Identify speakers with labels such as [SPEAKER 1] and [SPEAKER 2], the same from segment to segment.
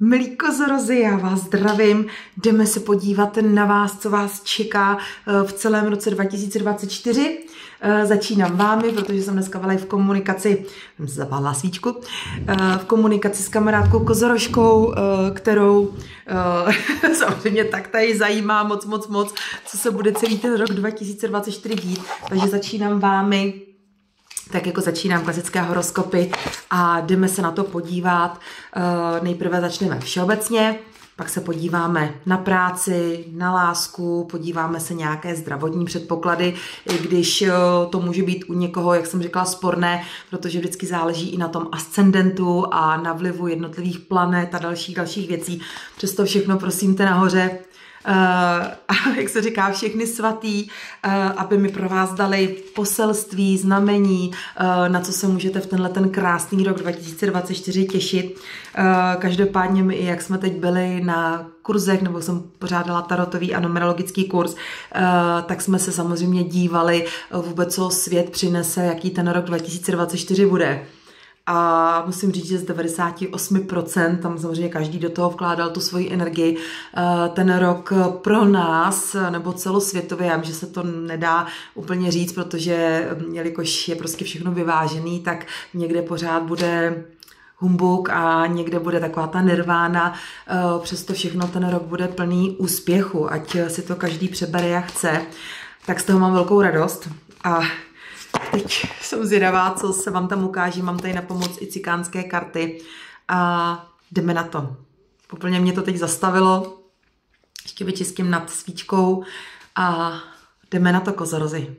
[SPEAKER 1] Milí kozorozy, já vás zdravím. Jdeme se podívat na vás, co vás čeká v celém roce 2024. Začínám vámi, protože jsem dneska v komunikaci, jsem se zapálila svíčku, v komunikaci s kamarádkou Kozorožkou, kterou samozřejmě tak tady zajímá moc, co se bude celý ten rok 2024 dít. Takže začínám vámi, tak jako začínám klasické horoskopy a jdeme se na to podívat. Nejprve začneme všeobecně, pak se podíváme na práci, na lásku, podíváme se nějaké zdravotní předpoklady, i když to může být u někoho, jak jsem říkala, sporné, protože vždycky záleží i na tom ascendentu a na vlivu jednotlivých planet a dalších věcí. Přesto všechno prosím nahoře, a jak se říká, všechny svatý, aby mi pro vás dali poselství, znamení, na co se můžete v ten krásný rok 2024 těšit. Každopádně my, jak jsme teď byli na kurzech, nebo jsem pořádala tarotový a numerologický kurz, tak jsme se samozřejmě dívali vůbec, co svět přinese, jaký ten rok 2024 bude. A musím říct, že z 98%, tam samozřejmě každý do toho vkládal tu svoji energii, ten rok pro nás, nebo celosvětově, já vím, že se to nedá úplně říct, protože jelikož je prostě všechno vyvážený, tak někde pořád bude humbuk a někde bude taková ta nirvána, přesto všechno ten rok bude plný úspěchu, ať si to každý přebere jak chce, tak z toho mám velkou radost a teď jsem zvědavá, co se vám tam ukáže. Mám tady na pomoc i cikánské karty a jdeme na to. Úplně mě to teď zastavilo. Ještě vyčistím nad svíčkou a jdeme na to, kozorozy.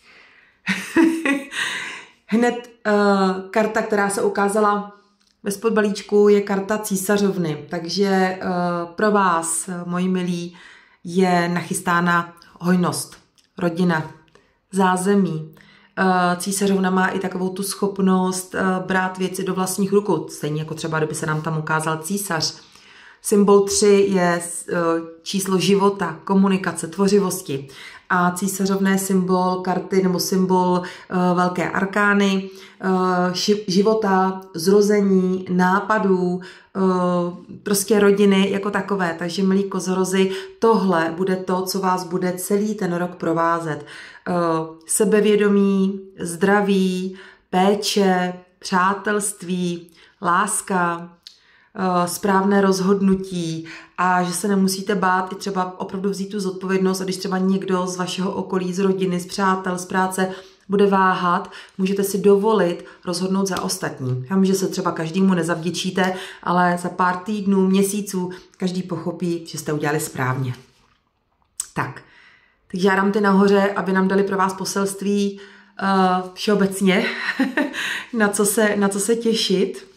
[SPEAKER 1] Hned karta, která se ukázala ve spodbalíčku, je karta císařovny. Takže pro vás, moji milí, je nachystána hojnost, rodina, zázemí. Císařovna má i takovou tu schopnost brát věci do vlastních rukou, stejně jako třeba, kdyby se nám tam ukázal císař. Symbol 3 je číslo života, komunikace, tvořivosti. A císařovné symbol karty nebo symbol velké arkány, života, zrození, nápadů, prostě rodiny jako takové. Takže milí kozorozy, tohle bude to, co vás bude celý ten rok provázet. Sebevědomí, zdraví, péče, přátelství, láska, správné rozhodnutí a že se nemusíte bát i třeba opravdu vzít tu zodpovědnost a když třeba někdo z vašeho okolí, z rodiny, z přátel, z práce bude váhat, můžete si dovolit rozhodnout za ostatní. Já vím, že se třeba každému nezavděčíte, ale za pár týdnů, měsíců každý pochopí, že jste udělali správně. Tak, takže já dám ty nahoře, aby nám dali pro vás poselství všeobecně, na co se těšit.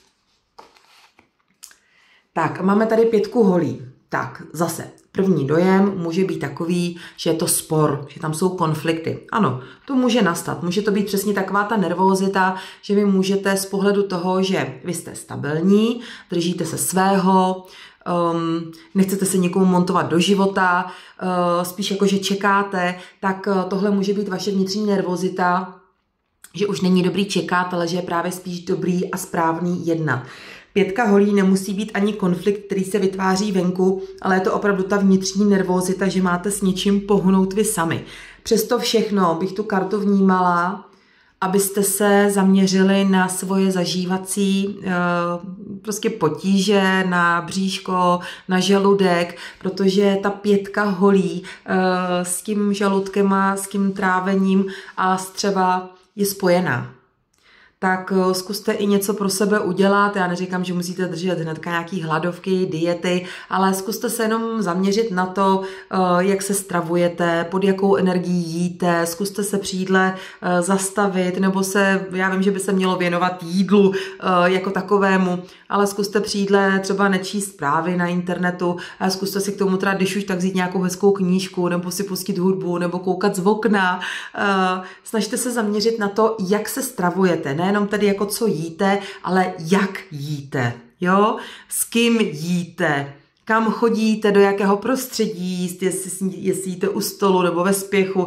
[SPEAKER 1] Tak, máme tady 5 holí. Tak, zase, první dojem může být takový, že je to spor, že tam jsou konflikty. Ano, to může nastat. Může to být přesně taková ta nervózita, že vy můžete z pohledu toho, že vy jste stabilní, držíte se svého, nechcete se někomu montovat do života, spíš jako, že čekáte, tak tohle může být vaše vnitřní nervózita, že už není dobrý čekat, ale že je právě spíš dobrý a správný jednat. 5 holí nemusí být ani konflikt, který se vytváří venku, ale je to opravdu ta vnitřní nervózita, že máte s něčím pohnout vy sami. Přesto všechno bych tu kartu vnímala, abyste se zaměřili na svoje zažívací prostě potíže, na bříško, na žaludek, protože ta 5 holí s tím žaludkem a s tím trávením a střeva je spojená. Tak zkuste i něco pro sebe udělat. Já neříkám, že musíte držet hnedka nějaký hladovky, diety, ale zkuste se jenom zaměřit na to, jak se stravujete, pod jakou energií jíte, zkuste se při jídle zastavit, nebo já vím, že by se mělo věnovat jídlu jako takovému, ale zkuste při jídle třeba nečíst zprávy na internetu, a zkuste si k tomu teda, když už tak vzít nějakou hezkou knížku, nebo si pustit hudbu, nebo koukat z okna. Snažte se zaměřit na to, jak se stravujete, nejenom tedy jako co jíte, ale jak jíte, jo? S kým jíte, kam chodíte, do jakého prostředí, jestli jíte u stolu nebo ve spěchu.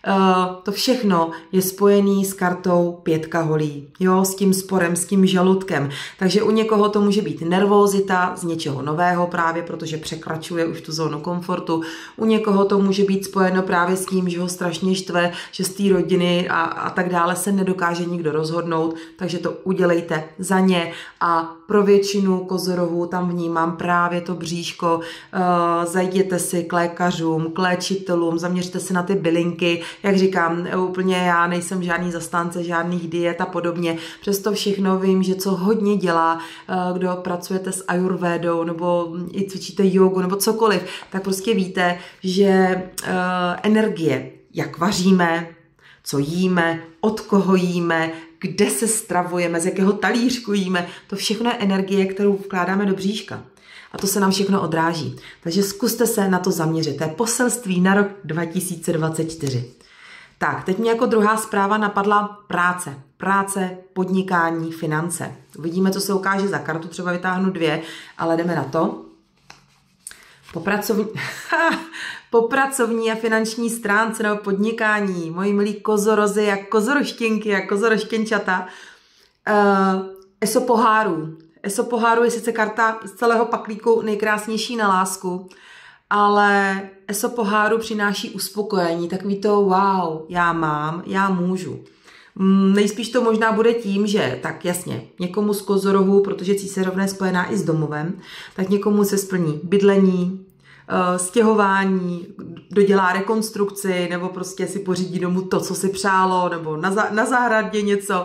[SPEAKER 1] To všechno je spojený s kartou 5 holí, jo, s tím sporem, s tím žaludkem. Takže u někoho to může být nervózita z něčeho nového právě, protože překračuje už tu zónu komfortu. U někoho to může být spojeno právě s tím, že ho strašně štve, že z té rodiny a tak dále se nedokáže nikdo rozhodnout, takže to udělejte za ně. A pro většinu kozorohů tam vnímám právě to bříško. Zajděte si k lékařům, k léčitelům, zaměřte se na ty bylinky. Jak říkám, úplně já nejsem žádný zastánce žádných diet a podobně. Přesto všechno vím, že co hodně dělá, kdo pracujete s ajurvédou nebo i cvičíte jogu nebo cokoliv, tak prostě víte, že energie, jak vaříme, co jíme, od koho jíme, kde se stravujeme, z jakého talířku jíme, to všechno je energie, kterou vkládáme do bříška. A to se nám všechno odráží. Takže zkuste se na to zaměřit. To je poselství na rok 2024. Tak, teď mě jako druhá zpráva napadla práce. Práce, podnikání, finance. Uvidíme, co se ukáže za kartu, třeba vytáhnu 2, ale jdeme na to. Po pracovní a finanční stránce nebo podnikání, moji milí kozorozy a kozoroštěnky a kozoroštěnčata, ESO pohárů. ESO pohárů je sice karta z celého paklíku nejkrásnější na lásku, ale ESO poháru přináší uspokojení, takový to wow, já mám, já můžu. Nejspíš to možná bude tím, že tak jasně, někomu z kozorohů, protože císařovna je spojená i s domovem, tak někomu se splní bydlení, stěhování, dodělá rekonstrukci, nebo prostě si pořídí domů to, co si přálo, nebo na zahradě něco.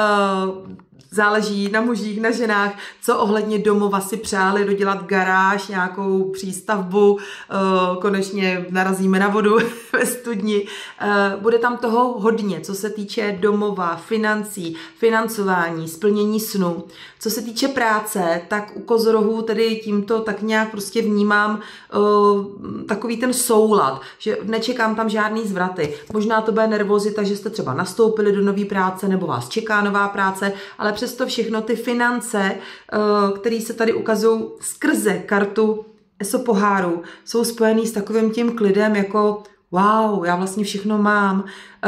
[SPEAKER 1] Záleží na mužích, na ženách, co ohledně domova si přáli, dodělat garáž, nějakou přístavbu, konečně narazíme na vodu ve studni. Bude tam toho hodně, co se týče domova, financí, financování, splnění snu. Co se týče práce, tak u kozorohů tedy tímto tak nějak prostě vnímám takový ten soulad, že nečekám tam žádný zvraty. Možná to bude nervozita, že jste třeba nastoupili do nové práce, nebo vás čeká nová práce, ale přesto všechno ty finance, které se tady ukazují skrze kartu ESO poháru, jsou spojený s takovým tím klidem jako wow, já vlastně všechno mám.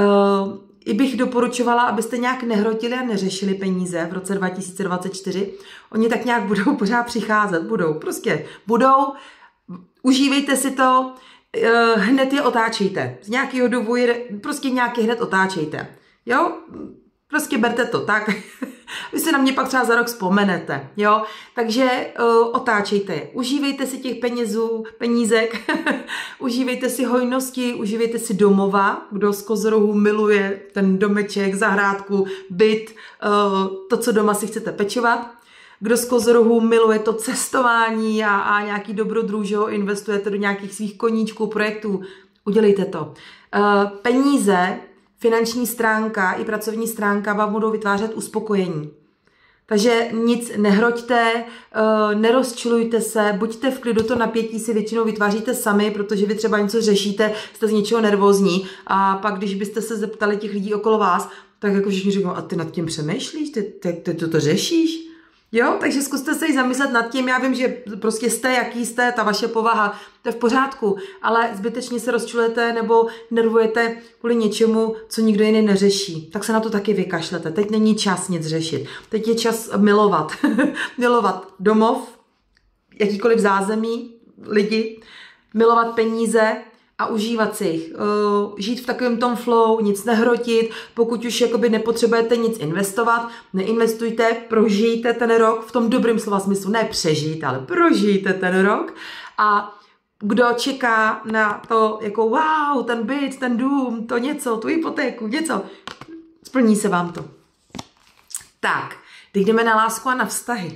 [SPEAKER 1] I bych doporučovala, abyste nějak nehrotili a neřešili peníze v roce 2024. Oni tak nějak budou pořád přicházet, budou. Užívejte si to, hned je otáčejte. Z nějakého důvodu prostě nějaký hned otáčejte. Jo? Prostě berte to tak. Vy si na mě pak třeba za rok vzpomenete, jo? Takže otáčejte je. Užívejte si těch penízek, užívejte si hojnosti, užívejte si domova, kdo z kozorohů miluje ten domeček, zahrádku, byt, to, co doma si chcete pečovat. Kdo z kozorohů miluje to cestování a nějaký dobrodruh, že ho investujete do nějakých svých koníčků, projektů, udělejte to. Peníze, finanční stránka i pracovní stránka vám budou vytvářet uspokojení. Takže nic nehroďte, nerozčilujte se, buďte v klidu, to napětí si většinou vytváříte sami, protože vy třeba něco řešíte, jste z něčeho nervózní a pak, když byste se zeptali těch lidí okolo vás, tak jako všichni řeknou, a ty nad tím přemýšlíš, ty to řešíš? Jo, takže zkuste se i zamyslet nad tím, já vím, že prostě jste, jaký jste, ta vaše povaha, to je v pořádku, ale zbytečně se rozčulujete nebo nervujete kvůli něčemu, co nikdo jiný neřeší. Tak se na to taky vykašlete. Teď není čas nic řešit. Teď je čas milovat. Milovat domov, jakýkoliv zázemí, lidi, milovat peníze, a užívat si jich. Žít v takovém tom flow, nic nehrotit, pokud už jakoby nepotřebujete nic investovat, neinvestujte, prožijte ten rok v tom dobrým slova smyslu, ne přežijte, ale prožijte ten rok a kdo čeká na to, jako wow, ten byt, ten dům, to něco, tu hypotéku, něco, splní se vám to. Tak, teď jdeme na lásku a na vztahy.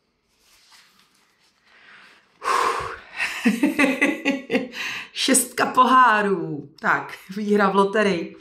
[SPEAKER 1] Šestka pohárů. Tak, výhra v loterii.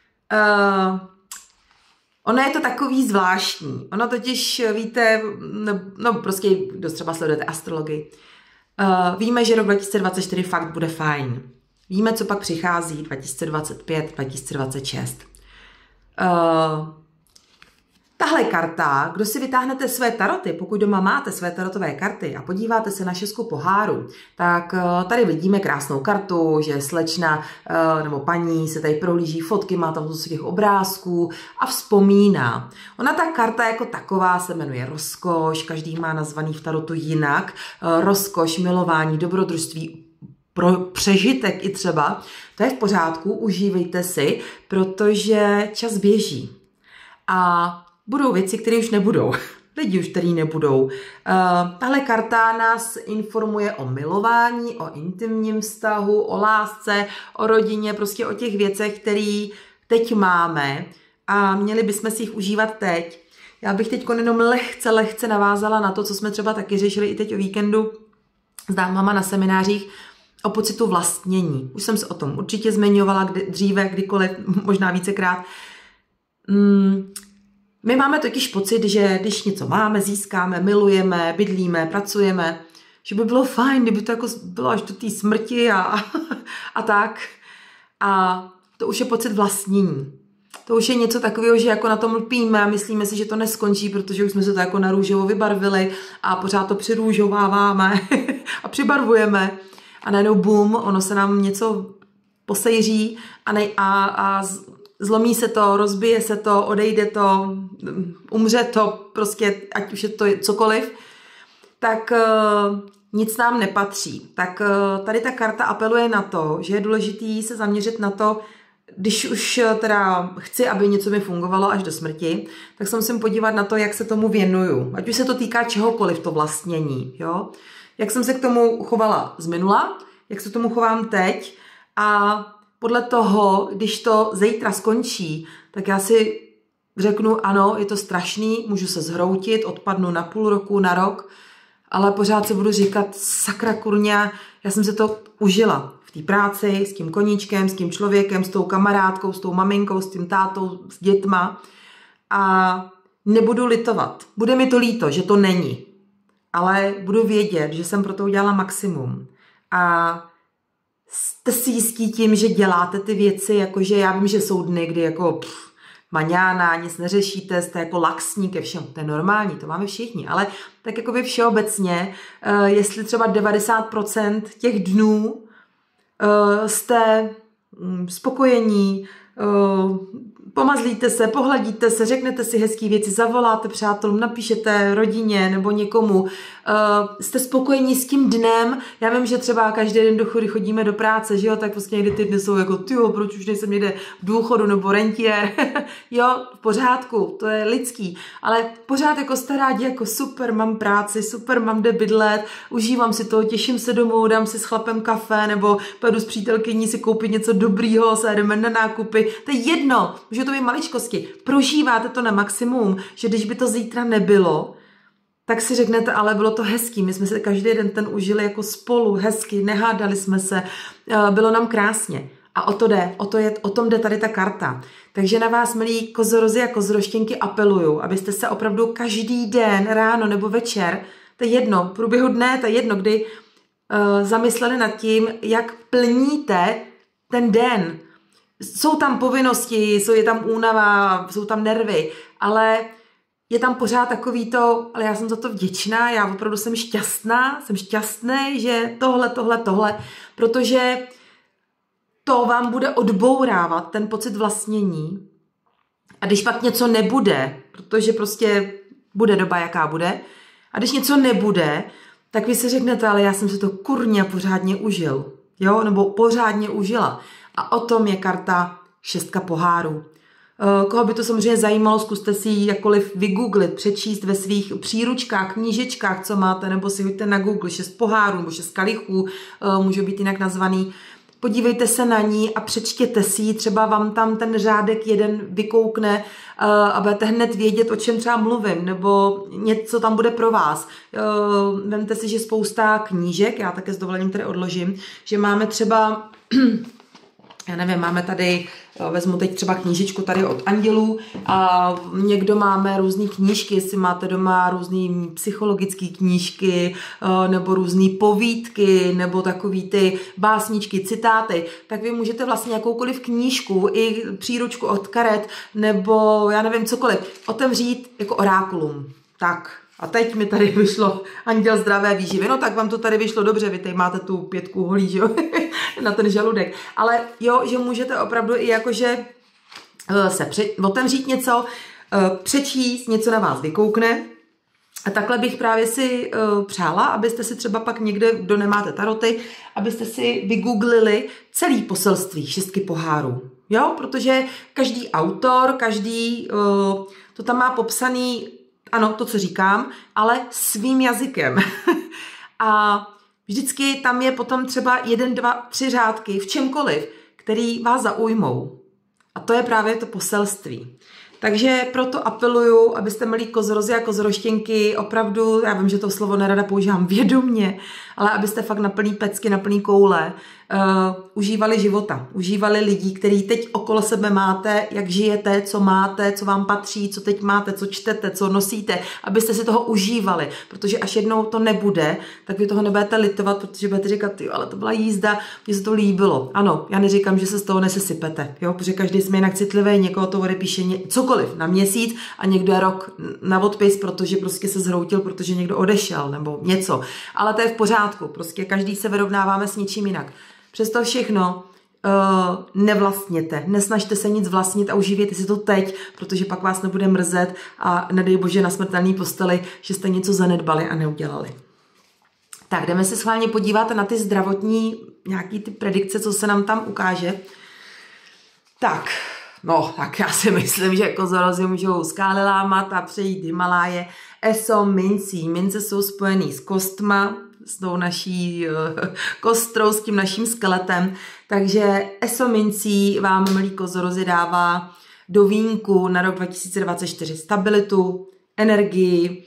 [SPEAKER 1] Ono je to takový zvláštní. Ono totiž, víte, no prostě, kdo třeba sledujete astrologii, víme, že rok 2024 fakt bude fajn. Víme, co pak přichází 2025, 2026. Tahle karta, kdo si vytáhnete své taroty, pokud doma máte své tarotové karty a podíváte se na 6 pohárů, tak tady vidíme krásnou kartu, že slečna nebo paní se tady prohlíží fotky, má tam těch obrázků a vzpomíná. Ona ta karta jako taková se jmenuje rozkoš, každý má nazvaný v tarotu jinak. Rozkoš, milování, dobrodružství, pro přežitek i třeba. To je v pořádku, užívejte si, protože čas běží. A budou věci, které už nebudou. Lidi už tady nebudou. Tahle karta nás informuje o milování, o intimním vztahu, o lásce, o rodině, prostě o těch věcech, které teď máme a měli bychom si jich užívat teď. Já bych teď jenom lehce navázala na to, co jsme třeba taky řešili i teď o víkendu s dámama na seminářích, o pocitu vlastnění. Už jsem se o tom určitě zmiňovala dříve, kdykoliv, možná vícekrát. My máme totiž pocit, že když něco máme, získáme, milujeme, bydlíme, pracujeme, že by bylo fajn, kdyby to jako bylo až do té smrti a tak. A to už je pocit vlastnění. To už je něco takového, že jako na tom lpíme a myslíme si, že to neskončí, protože už jsme se to jako na růžovo vybarvili a pořád to přirůžováváme a přibarvujeme. A najednou bum, ono se nám něco posejří a zlomí se to, rozbije se to, odejde to, umře to, prostě ať už je to cokoliv, tak nic nám nepatří. Tak tady ta karta apeluje na to, že je důležitý se zaměřit na to, když už teda chci, aby něco mi fungovalo až do smrti, tak se musím podívat na to, jak se tomu věnuju. Ať už se to týká čehokoliv, to vlastnění, jo. Jak jsem se k tomu chovala z minula, jak se k tomu chovám teď a podle toho, když to zítra skončí, tak já si řeknu, ano, je to strašný, můžu se zhroutit, odpadnu na půl roku, na rok, ale pořád si budu říkat, sakra kurňa, já jsem se to užila v té práci, s tím koníčkem, s tím člověkem, s tou kamarádkou, s tou maminkou, s tím tátou, s dětma a nebudu litovat. Bude mi to líto, že to není, ale budu vědět, že jsem pro to udělala maximum a jste si jistí tím, že děláte ty věci, jakože já vím, že jsou dny, kdy jako maňána, nic neřešíte, jste jako laxní ke všemu, to je normální, to máme všichni, ale tak jako vy všeobecně, jestli třeba 90% těch dnů jste spokojení, pomazlíte se, pohladíte se, řeknete si hezký věci, zavoláte přátelům, napíšete rodině nebo někomu, jste spokojení s tím dnem. Já vím, že třeba každý den chodíme do práce, že jo, tak prostě někdy ty dny jsou jako, tyjo, proč už nejsem někde v důchodu nebo rentiér, jo, v pořádku, to je lidský, ale pořád jako jste rádi, jako super, mám práci, super, mám kde bydlet, užívám si to, těším se domů, dám si s chlapem kafe nebo pojedu s přítelkyní si koupit něco dobrýho, se jdeme na nákupy, to je jedno, může to být maličkosti, prožíváte to na maximum, že když by to zítra nebylo, tak si řeknete, ale bylo to hezký, my jsme se každý den ten užili jako spolu, hezky, nehádali jsme se, bylo nám krásně. A o to jde, o tom jde tady ta karta. Takže na vás, milí kozorozy a kozoroštěnky, apeluju, abyste se opravdu každý den, ráno nebo večer, to je jedno, v průběhu dne, to je jedno, kdy zamysleli nad tím, jak plníte ten den. Jsou tam povinnosti, je tam únava, jsou tam nervy, ale je tam pořád takový to, ale já jsem za to vděčná, já opravdu jsem šťastná, jsem šťastný, že tohle, protože to vám bude odbourávat ten pocit vlastnění. A když pak něco nebude, protože prostě bude doba, jaká bude, a když něco nebude, tak vy si řeknete, ale já jsem se to kurně pořádně užil, jo, nebo pořádně užila. A o tom je karta 6 pohárů. Koho by to samozřejmě zajímalo, zkuste si ji jakkoliv vygooglit, přečíst ve svých příručkách, knížečkách, co máte, nebo si hoďte na Google 6 pohárů nebo 6 kalichů, můžou být jinak nazvaný. Podívejte se na ní a přečtěte si ji, třeba vám tam ten řádek jeden vykoukne a budete hned vědět, o čem třeba mluvím, nebo něco tam bude pro vás. Vemte si, že spousta knížek, já také s dovolením tady odložím, že máme třeba já nevím, máme tady, vezmu teď třeba knížičku tady od Andělů a někdo máme různé knížky, jestli máte doma různé psychologické knížky nebo různé povídky nebo takový ty básničky, citáty, tak vy můžete vlastně jakoukoliv knížku i příručku od karet nebo já nevím cokoliv otevřít jako orákulum. Tak. A teď mi tady vyšlo Anděl zdravé výživy. No tak vám to tady vyšlo dobře, vy tady máte tu 5 holí, že jo, na ten žaludek. Ale jo, že můžete opravdu i jakože se otevřít něco, přečíst, něco na vás vykoukne. A takhle bych právě si přála, abyste si třeba pak někde, kdo nemáte taroty, abyste si vygooglili celý poselství 6 pohárů. Jo, protože každý autor, každý to tam má popsaný. Ano, to, co říkám, ale svým jazykem. A vždycky tam je potom třeba 1, 2, 3 řádky v čemkoliv, který vás zaujmou. A to je právě to poselství. Takže proto apeluju, abyste milí kozorozy a kozoroštěnky opravdu, já vím, že to slovo nerada používám vědomně, ale abyste fakt na plný pecky, na plný koule užívali života, užívali lidí, který teď okolo sebe máte, jak žijete, co máte, co vám patří, co teď máte, co čtete, co nosíte, abyste si toho užívali, protože až jednou to nebude, tak vy toho nebudete litovat, protože budete říkat, jo, ale to byla jízda, mně se to líbilo. Ano, já neříkám, že se z toho nesesypete, jo, protože každý jsme jinak citlivý, někoho to odepíše cokoliv na měsíc a někdo je rok na odpis, protože prostě se zhroutil, protože někdo odešel nebo něco. Ale to je v pořádku, prostě každý se vyrovnáváme s něčím jinak. Přesto všechno nevlastněte, nesnažte se nic vlastnit a užijte si to teď, protože pak vás nebude mrzet a nedej bože na smrtelný posteli, že jste něco zanedbali a neudělali. Tak, jdeme se schválně podívat na ty zdravotní nějaký ty predikce, co se nám tam ukáže. Tak, no, tak já si myslím, že kozorozy můžou skály lámat a přejít Himaláje. Eso mincí. Mince jsou spojený s kostma, s tou naší kostrou, s tím naším skeletem. Takže eso mincí vám, milí kozorozy, dává do vínku na rok 2024 stabilitu, energii,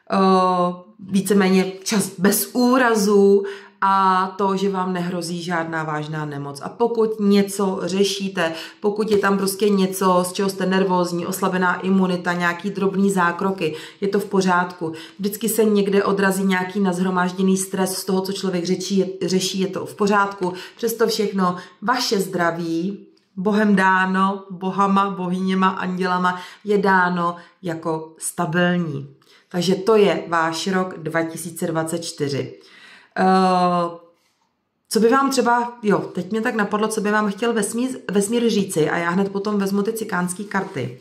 [SPEAKER 1] víceméně čas bez úrazů a to, že vám nehrozí žádná vážná nemoc. A pokud něco řešíte, pokud je tam prostě něco, z čeho jste nervózní, oslabená imunita, nějaký drobný zákroky, je to v pořádku. Vždycky se někde odrazí nějaký nazhromážděný stres z toho, co člověk řeší, je to v pořádku. Přesto všechno vaše zdraví, Bohem dáno, bohama, bohyněma, andělama, je dáno jako stabilní. Takže to je váš rok 2024. Co by vám třeba, jo, teď mě tak napadlo, co by vám chtěl vesmír říci a já hned potom vezmu ty cikánské karty.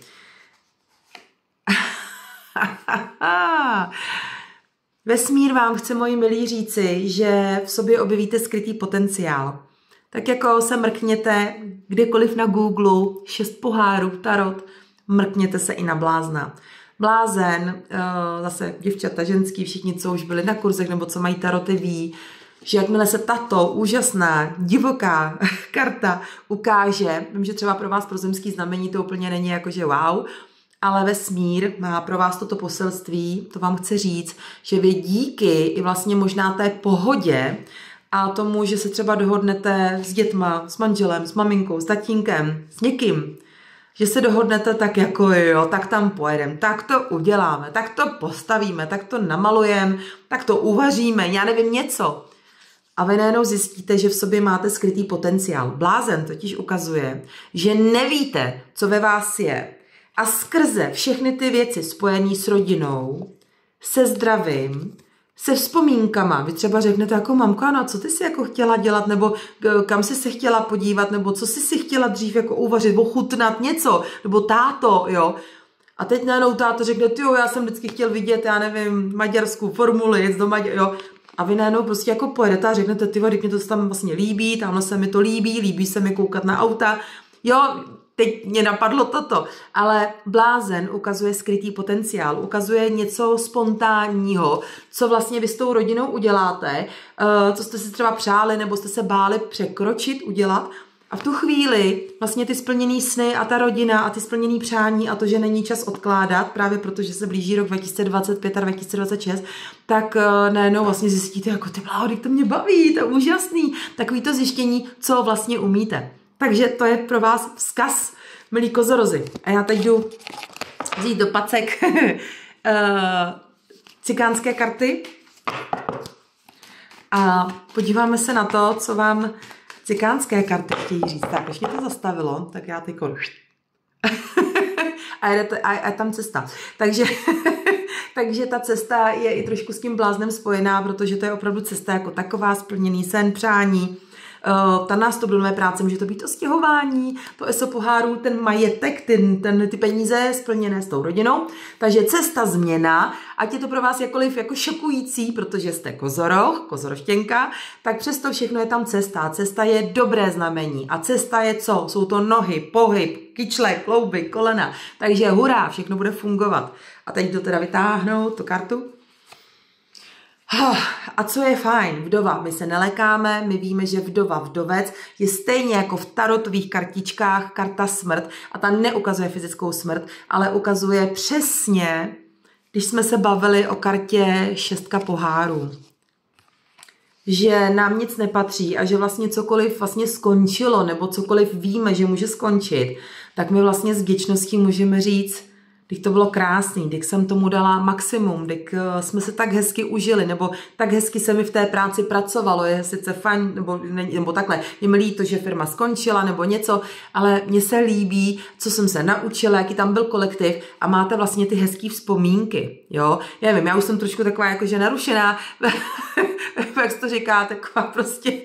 [SPEAKER 1] Vesmír vám chce, moji milí, říci, že v sobě objevíte skrytý potenciál. Tak jako se mrkněte kdekoliv na Google, 6 pohárů, tarot, mrkněte se i na blázna. Blázen, zase děvčata, ženský, všichni, co už byli na kurzech nebo co mají taroty, ví, že jakmile se tato úžasná, divoká karta ukáže, vím, že třeba pro vás pro zemský znamení to úplně není jakože wow, ale vesmír má pro vás toto poselství, to vám chce říct, že vy díky i vlastně možná té pohodě a tomu, že se třeba dohodnete s dětma, s manželem, s maminkou, s tatínkem, s někým, že se dohodnete tak jako jo, tak tam pojedeme, tak to uděláme, tak to postavíme, tak to namalujeme, tak to uvaříme, já nevím něco. A vy najednou zjistíte, že v sobě máte skrytý potenciál. Blázen totiž ukazuje, že nevíte, co ve vás je. A skrze všechny ty věci spojené s rodinou, se zdravím, se vzpomínkama. Vy třeba řeknete jako mamko, ano, co ty jsi jako chtěla dělat, nebo kam jsi se chtěla podívat, nebo co jsi si chtěla dřív jako uvařit, ochutnat něco, nebo táto, jo. A teď najednou táto řekne, jo, já jsem vždycky chtěl vidět, já nevím, maďarskou formuli, jet do jo. A vy najednou prostě jako pojedete a řeknete, ty vody, mě to tam vlastně líbí, tamhle se mi to líbí se mi koukat na auta, jo. Teď mě napadlo toto, ale blázen ukazuje skrytý potenciál, ukazuje něco spontánního, co vlastně vy s tou rodinou uděláte, co jste si třeba přáli nebo jste se báli překročit, udělat. A v tu chvíli vlastně ty splněný sny a ta rodina a ty splněný přání a to, že není čas odkládat, právě protože se blíží rok 2025 a 2026, tak najednou vlastně zjistíte, jako ty bláho, to mě baví, to je úžasný. Takový to zjištění, co vlastně umíte. takže to je pro vás vzkaz, milí kozorozy. A já teď jdu vzít do pacek cikánské karty a podíváme se na to, co vám cikánské karty chtějí říct. Tak, když mě to zastavilo, tak já teď a je tam cesta. Takže ta cesta je i trošku s tím bláznem spojená, protože to je opravdu cesta jako taková, splněný sen, přání. Ta nástupné práce, může to být to stěhování, to ESO pohárů, ten majetek, ty peníze splněné s tou rodinou. Takže cesta, změna, ať je to pro vás jakkoliv jako šokující, protože jste kozoroštěnka, tak přesto všechno je tam cesta. Cesta je dobré znamení. A cesta je co? Jsou to nohy, pohyb, kyčle, klouby, kolena. Takže hurá, všechno bude fungovat. A teď to teda vytáhnout, tu kartu. A co je fajn? Vdova. My se nelekáme, my víme, že vdova, vdovec je stejně jako v tarotových kartičkách karta smrt a ta neukazuje fyzickou smrt, ale ukazuje přesně, když jsme se bavili o kartě 6 pohárů, že nám nic nepatří a že vlastně cokoliv vlastně skončilo nebo cokoliv víme, že může skončit, tak my vlastně s vděčností můžeme říct, když to bylo krásný, když jsem tomu dala maximum, když jsme se tak hezky užili, nebo tak hezky se mi v té práci pracovalo, je sice fajn, nebo takhle, je mi líto, že firma skončila, nebo něco, ale mně se líbí, co jsem se naučila, jaký tam byl kolektiv a máte vlastně ty hezký vzpomínky, jo. Já nevím, já už jsem trošku taková jakože narušená, jak se to říká, taková prostě...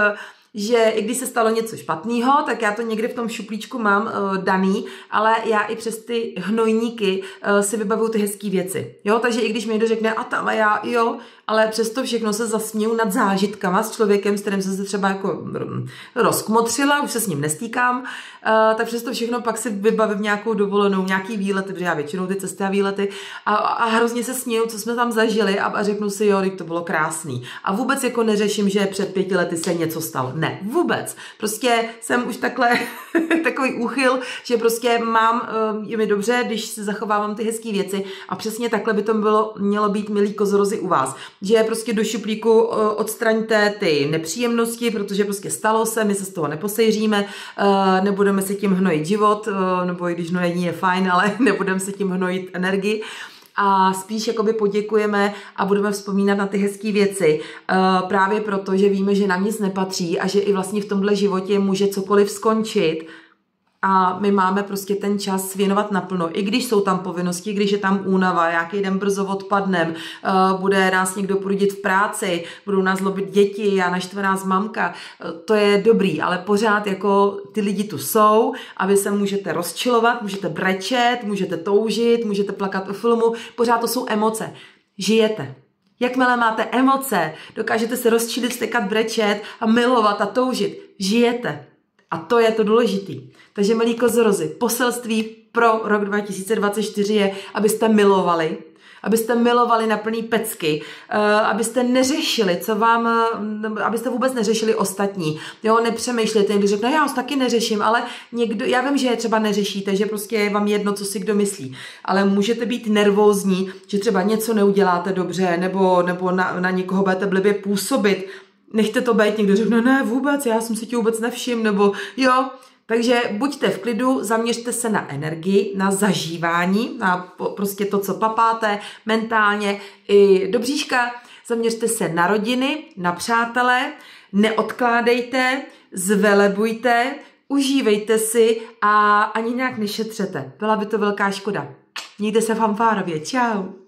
[SPEAKER 1] že i když se stalo něco špatného, tak já to někde v tom šuplíčku mám daný, ale já i přes ty hnojníky si vybavuju ty hezké věci. Jo, takže i když mi někdo řekne, ale já, jo, ale přesto všechno se zasměju nad zážitkama s člověkem, s kterým jsem se třeba jako rozkmotřila, už se s ním nestýkám, tak přesto všechno pak si vybavím nějakou dovolenou, nějaký výlety, protože já většinou ty cesty a výlety a hrozně se směju, co jsme tam zažili a řeknu si, jo, to bylo krásný. A vůbec jako neřeším, že před 5 lety se něco stalo. Ne, vůbec. Prostě jsem už takhle takový úchyl, že prostě je mi dobře, když si zachovávám ty hezké věci a přesně takhle by to mělo být, milí kozorozy, u vás. Že prostě do šuplíku odstraňte ty nepříjemnosti, protože prostě stalo se, my se z toho neposejříme, nebudeme si tím hnojit život, nebo i když hnojení je fajn, ale nebudeme si tím hnojit energii. A spíš jakoby poděkujeme a budeme vzpomínat na ty hezké věci. Právě proto, že víme, že nám nic nepatří a že i vlastně v tomhle životě může cokoliv skončit. A my máme prostě ten čas věnovat naplno. I když jsou tam povinnosti, když je tam únava, nějaký den brzo odpadnem, bude nás někdo prudit v práci, budou nás zlobit děti a naštve nás mamka, to je dobrý, ale pořád jako ty lidi tu jsou a vy se můžete rozčilovat, můžete brečet, můžete toužit, můžete plakat u filmu, pořád to jsou emoce. Žijete. Jakmile máte emoce, dokážete se rozčilit, stekat, brečet a milovat a toužit. Žijete. A to je to důležitý. Takže, milí kozorozy, poselství pro rok 2024 je, abyste milovali na plný pecky, abyste neřešili, abyste vůbec neřešili ostatní. Jo, nepřemýšlejte, někdo řekne, já taky neřeším, ale já vím, že je třeba neřešíte, že prostě je vám jedno, co si kdo myslí, ale můžete být nervózní, že třeba něco neuděláte dobře, nebo na někoho budete blbě působit. Nechte to být, někdo řekne, ne, vůbec, já jsem si tě vůbec nevšiml, nebo jo. Takže buďte v klidu, zaměřte se na energii, na zažívání, na prostě to, co papáte mentálně i do bříška. Zaměřte se na rodiny, na přátele, neodkládejte, zvelebujte, užívejte si a ani nějak nešetřete. Byla by to velká škoda. Mějte se fanfárově. Čau.